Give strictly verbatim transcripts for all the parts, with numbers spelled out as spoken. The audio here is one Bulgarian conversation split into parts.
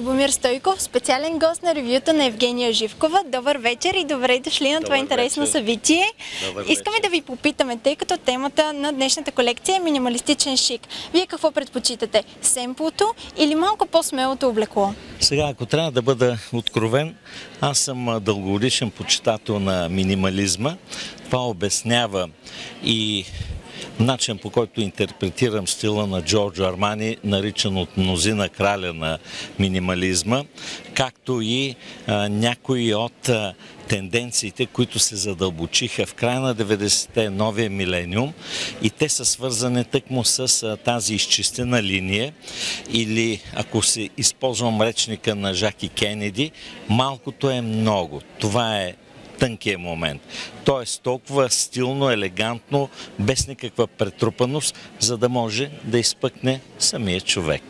Любомир Стойков, специален гост на ревюто на Евгения Живкова. Добър вечер и добре дошли на това интересно събитие. Искаме да ви попитаме, тъй като темата на днешната колекция е минималистичен шик. Вие какво предпочитате? Семплото или малко по-смелото облекло? Сега, ако трябва да бъда откровен, аз съм дългогодишен почитател на минимализма. Това обяснява и начин, по който интерпретирам стила на Джорджо Армани, наричан от мнозина краля на минимализма, както и а, някои от а, тенденциите, които се задълбочиха в края на деветдесетте, новия милениум, и те са свързани тъкмо с а, тази изчистена линия, или ако се използвам речника на Жаки Кенеди, малкото е много. Това е тънкият момент. Тоест толкова стилно, елегантно, без никаква претрупаност, за да може да изпъкне самия човек.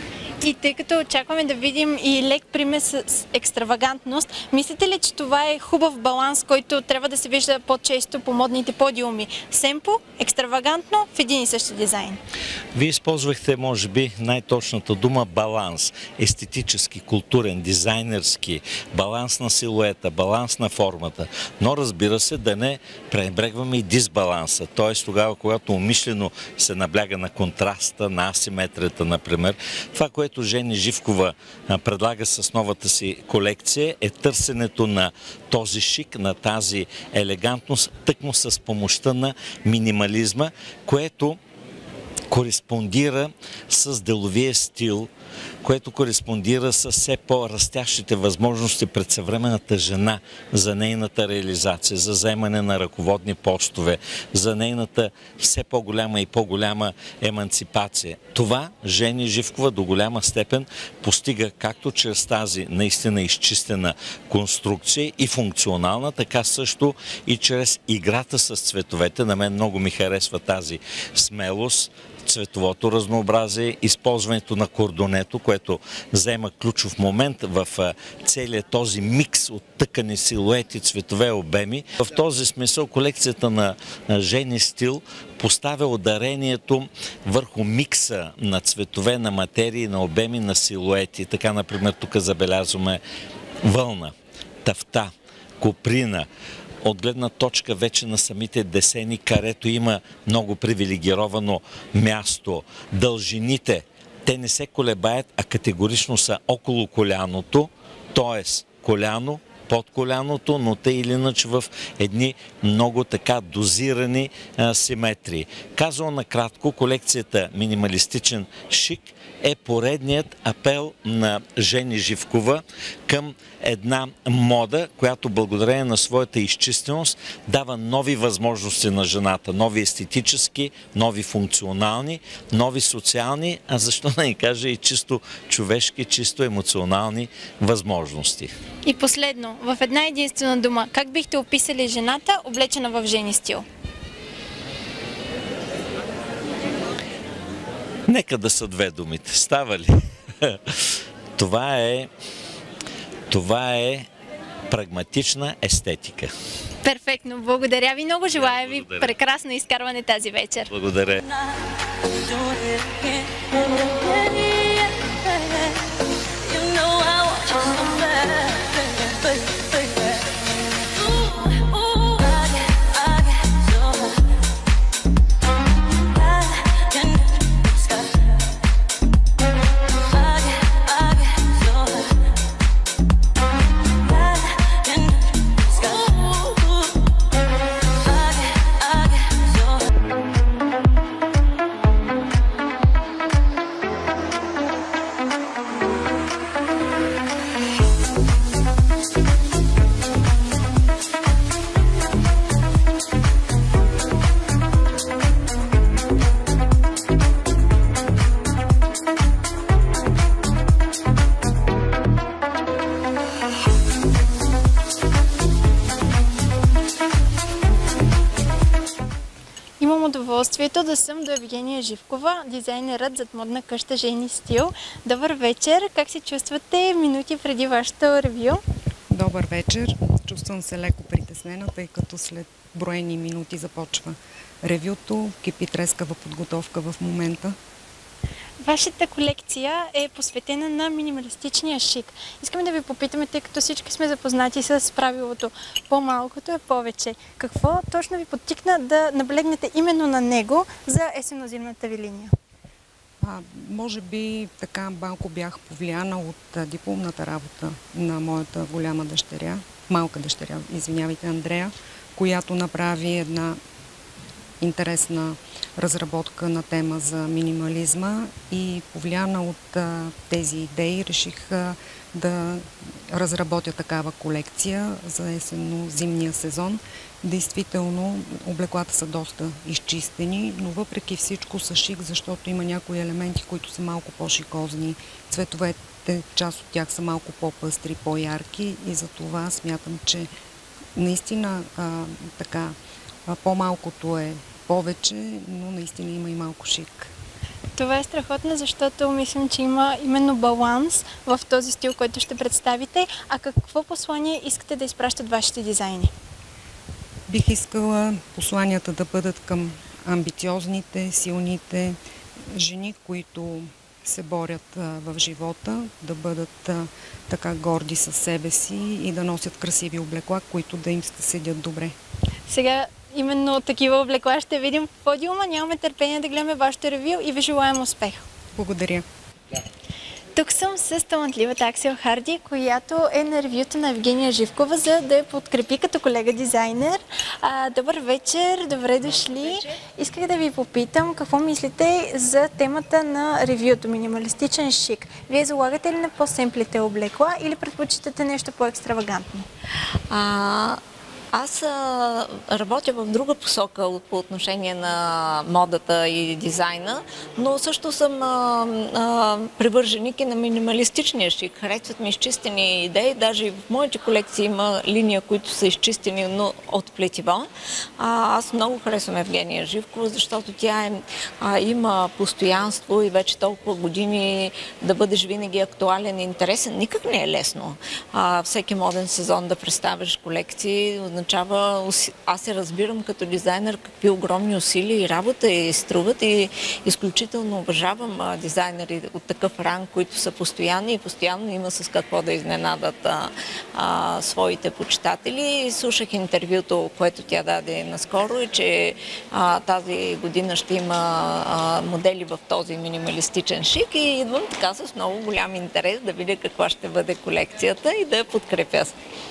И тъй като очакваме да видим и лек примес с екстравагантност, мислите ли, че това е хубав баланс, който трябва да се вижда по-често по модните подиуми? Семпо, екстравагантно, в един и същи дизайн. Вие използвахте, може би, най-точната дума баланс. Естетически, културен, дизайнерски, баланс на силуета, баланс на формата. Но разбира се, да не пренебрегваме и дисбаланса. Т.е. тогава, когато умишлено се набляга на контраста, на асиметрията, например, това, което Жени Живкова предлага с новата си колекция, е търсенето на този шик, на тази елегантност, тъкмо с помощта на минимализма, което кореспондира с деловия стил, което кореспондира с все по-растящите възможности пред съвременната жена за нейната реализация, за заемане на ръководни постове, за нейната все по-голяма и по-голяма еманципация. Това Жени Живкова до голяма степен постига както чрез тази наистина изчистена конструкция и функционална, така също и чрез играта с цветовете. На мен много ми харесва тази смелост, цветовото разнообразие, използването на кордонето, което заема ключов момент в целия този микс от тъкани, силуети, цветове, обеми. В този смисъл колекцията на Жени Стил поставя ударението върху микса на цветове, на материи, на обеми, на силуети. Така, например, тук забелязваме вълна, тафта, коприна. От гледна точка вече на самите десени, карето има много привилегировано място. Дължините, те не се колебаят, а категорично са около коляното, т.е. коляно, под коляното, но те или иначе в едни много така дозирани а, симетрии. Казвам накратко, колекцията Минималистичен шик е поредният апел на Жени Живкова към една мода, която благодарение на своята изчистеност дава нови възможности на жената. Нови естетически, нови функционални, нови социални, а защо да ни кажа и чисто човешки, чисто емоционални възможности. И последно, в една единствена дума, как бихте описали жената, облечена в Жени стил? Нека да са две думите. Става ли? Това е, това е прагматична естетика. Перфектно. Благодаря ви много. Желая ви прекрасно изкарване тази вечер. Благодаря. Имам удоволствието да съм до Евгения Живкова, дизайнерът зад модна къща Жени Стил. Добър вечер! Как се чувствате минути преди вашето ревю? Добър вечер! Чувствам се леко притеснена, тъй като след броени минути започва ревюто, кипи трескава подготовка в момента. Вашата колекция е посветена на минималистичния шик. Искаме да ви попитаме, тъй като всички сме запознати с правилото по-малкото е повече. Какво точно ви подтикна да наблегнете именно на него за есенно-зимната ви линия? А, може би така малко бях повлияна от а, дипломната работа на моята голяма дъщеря, малка дъщеря, извинявайте, Андрея, която направи една интересна разработка на тема за минимализма и повлияна от а, тези идеи реших а, да разработя такава колекция за есенно-зимния сезон. Действително облеклата са доста изчистени, но въпреки всичко са шик, защото има някои елементи, които са малко по-шикозни. Цветовете, част от тях са малко по-пъстри, по-ярки и за това смятам, че наистина а, така по-малкото е повече, но наистина има и малко шик. Това е страхотно, защото мислим, че има именно баланс в този стил, който ще представите. А какво послание искате да изпращат вашите дизайни? Бих искала посланията да бъдат към амбициозните, силните жени, които се борят а, в живота, да бъдат а, така горди със себе си и да носят красиви облекла, които да им седят добре. Сега именно такива облекла ще видим в подиума. Нямаме търпение да гледаме вашето ревю и ви желаем успех. Благодаря. Тук съм с талантливата Аксел Харди, която е на ревюто на Евгения Живкова, за да я подкрепи като колега дизайнер. А, добър вечер, добре дошли. Исках да ви попитам какво мислите за темата на ревюто минималистичен шик. Вие залагате ли на по-семплите облекла или предпочитате нещо по-екстравагантно? А... Аз а, работя в друга посока по отношение на модата и дизайна, но също съм а, а, привърженик и на минималистичния шик. Харесват ми изчистени идеи, даже и в моите колекции има линия, които са изчистени, но от плетива. А, аз много харесвам Евгения Живкова, защото тя е, а, има постоянство и вече толкова години да бъдеш винаги актуален и интересен. Никак не е лесно. А, всеки моден сезон да представиш колекции, аз се разбирам като дизайнер какви огромни усилия и работа и струват и изключително уважавам дизайнери от такъв ранг, които са постоянни и постоянно има с какво да изненадат а, а, своите почитатели. Слушах интервюто, което тя даде наскоро и че а, тази година ще има а, модели в този минималистичен шик и идвам така с много голям интерес да видя каква ще бъде колекцията и да я подкрепя.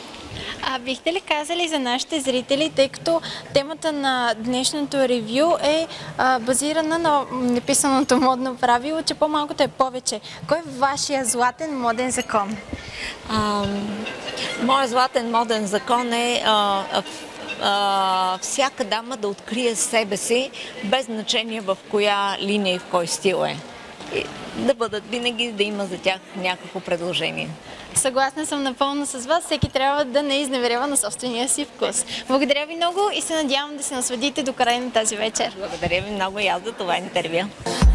А бихте ли казали за нашите зрители, тъй като темата на днешното ревю е а, базирана на неписаното модно правило, че по-малкото е повече. Кой е вашия златен моден закон? А, моят златен моден закон е а, а, а, всяка дама да открие себе си, без значение в коя линия и в кой стил е. И да бъдат винаги, да има за тях някакво предложение. Съгласна съм напълно с вас. Всеки трябва да не изневерява на собствения си вкус. Благодаря ви много и се надявам да се насладите до края на тази вечер. Благодаря ви много и аз за това интервю.